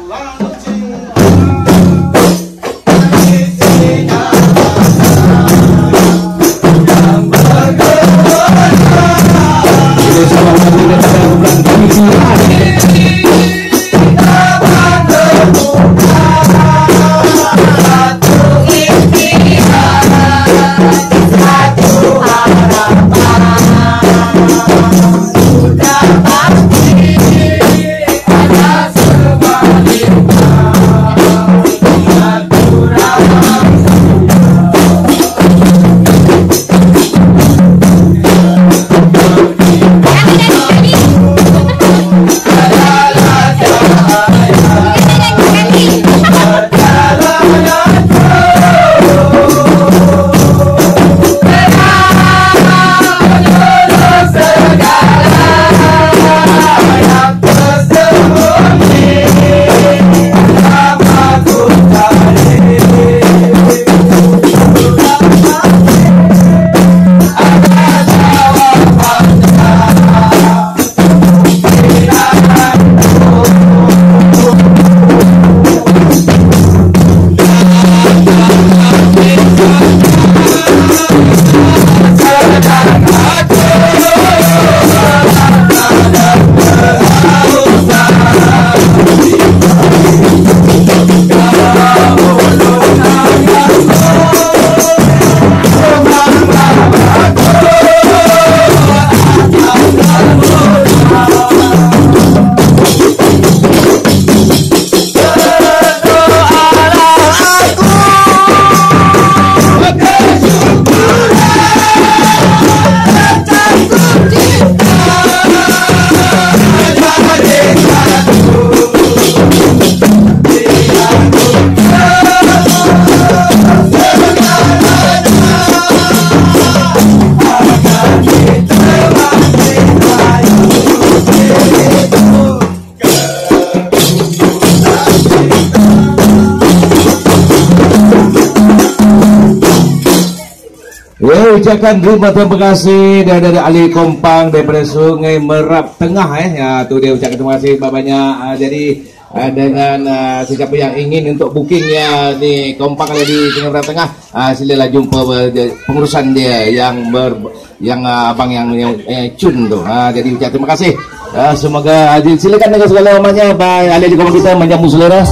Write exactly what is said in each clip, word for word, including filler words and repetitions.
Ucapkan terima kasih dari Ali Kompang daripada Sungai Merap Tengah eh. Ya, tu dia ucapkan terima kasih banyak. Uh, jadi uh, dengan uh, sesiapa yang ingin untuk bookingnya di Kompang ada di Sungai Merap Tengah, uh, silalah jumpa uh, pengurusan dia yang ber yang uh, abang yang yang eh, cun tu. Uh, jadi ucap terima kasih. Uh, semoga uh, silakan dengan segala namanya Pak Ali di Kompang kita menjamu selera.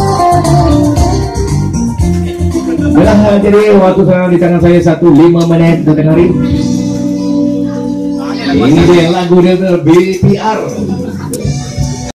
Baiklah, jadi waktu sekarang di tangan saya satu lima menit tengah hari. Ini dia lagu dia B P R.